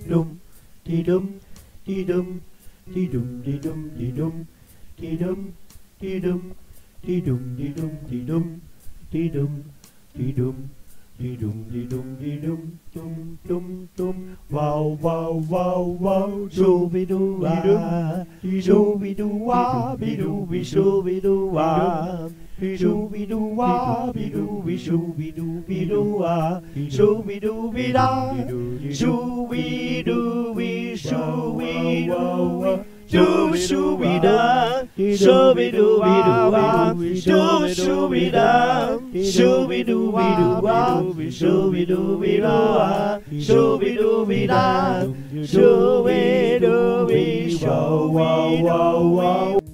dum, dee dum, dee dum, dee dum, dee dum, dee dum, dee dum, dee dum, dee dum, dee dum, dee dum, dee dum, dee dum. Dee dum dee dum dee dum dum dum dum. Wow wow wow wow. Shooby doo ah. Shooby doo ah. Be dooby shooby doo ah. Shooby doo ah. Be dooby shooby doo be doo ah. Shooby doo be da. Shooby dooby shooby doo. Dooby shooby da. Shooby dooby doo ah. Dooby shooby da. Shooby dooby doo ah. Shooby dooby doo ah. Shooby dooby da. Shooby dooby shooby doo.